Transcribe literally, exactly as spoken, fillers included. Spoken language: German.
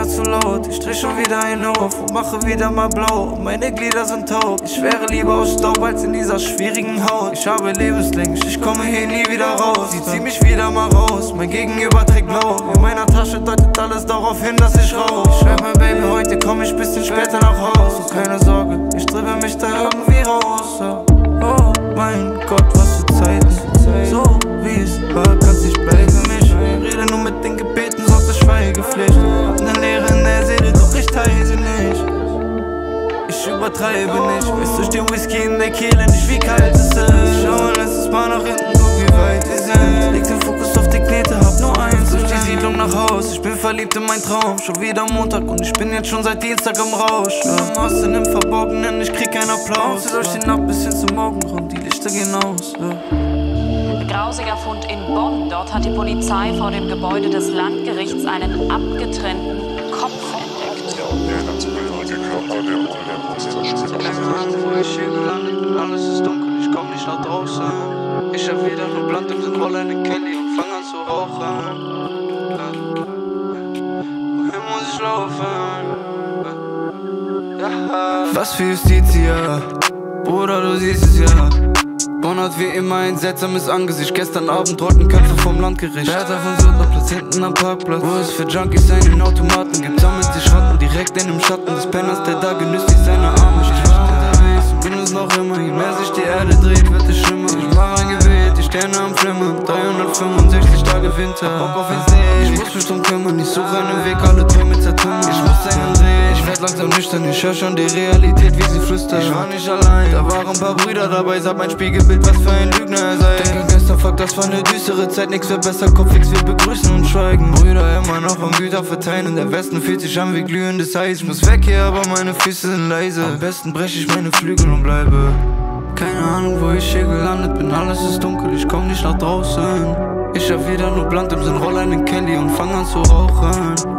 wieder zu laut. Ich dreh schon wieder einen auf und mache wieder mal blau. Meine Glieder sind taub. Ich wäre lieber aus Staub als in dieser schwierigen Haut. Ich habe lebenslänglich, ich komme hier nie wieder raus. Sie zieht mich wieder mal raus, mein Gegenüber trägt blau. In meiner Tasche deutet alles darauf hin, dass ich rauch. Ich schreib mein Baby, heute komm ich bisschen später nach Haus. Und keine Sorge, ich dribbel mich da irgendwie raus. Oh mein Gott, was für Zeit. So wie es war, kann's nicht bleiben mich. Rede nur mit den Gebeten, sonst ist Schweigepflicht. Ne Leere in der Seele, doch ich teile sie nicht. Ich übertreibe nicht, weißt du, ich den Whisky in der Kehle, nicht wie kalt es ist. Schau, lass uns mal nach hinten, guck wie weit wir sind. Leg den Fokus auf die Knete, hab nur eins, durch die Siedlung nach Haus. Ich bin verliebt in meinen Traum, schon wieder Montag und ich bin jetzt schon seit Dienstag im Rausch. Im Osten im Verborgenen, ich krieg keinen Applaus. Zählt euch den ab bis hin zum Morgengrund, die Lichter gehen aus. Ja. Grausiger Fund in Bonn. Dort hat die Polizei vor dem Gebäude des Landgerichts einen abgetrennten Kopf entdeckt. Wo ich hier gelandet bin, alles ist dunkel, ich komm nicht nach draußen. Ich hab wieder nur Blunt im Sinn, roll eine Kelly und fang an zu rauchen. Wohin muss ich laufen? Was für Justiz hier, Bruder, du siehst es ja. Bonn hat wie immer ein seltsames Angesicht. Gestern Abend rollten Köpfe vom Landgericht. Wärter von Söldnerplatz hinten am Parkplatz, wo es für Junkies einen Automaten gibt. Sammelt sich Ratten direkt in dem Schatten des Penners, der da genüsslich seine Arme streckt. Unterwegs und bin es noch immer. Je mehr sich die Erde dreht, wird es schlimmer. Ich mach ein Gebet, die Sterne am Flimmern. dreihundertfünfundsechzig Tage Winter, Bock auf ins Leben. Ich muss mich drum kümmern, ich suche einen Weg, alle Träume zertrümmern. Ich muss einen Dreh, ich werd langsam nüchtern. Ich hör schon die Realität, wie sie flüstert. Ich war nicht allein, da waren ein paar Brüder dabei. Sag mein Spiegelbild, was für ein Lügner er sei. Denk an gestern, fuck, das war eine düstere Zeit. Nix wird besser, Kopf fix, wir begrüßen und schweigen. Brüder immer noch am Güter verteilen. Und der Westen fühlt sich an wie glühendes Eis. Ich muss weg hier, aber meine Füße sind leise. Am besten brech ich meine Flügel und bleibe. Keine Ahnung, wo ich hier gelandet bin. Alles ist dunkel, ich komm nicht nach draußen. Ich hab wieder nur Blunt im Sinn, roll einen Kelly und fang an zu rauchen.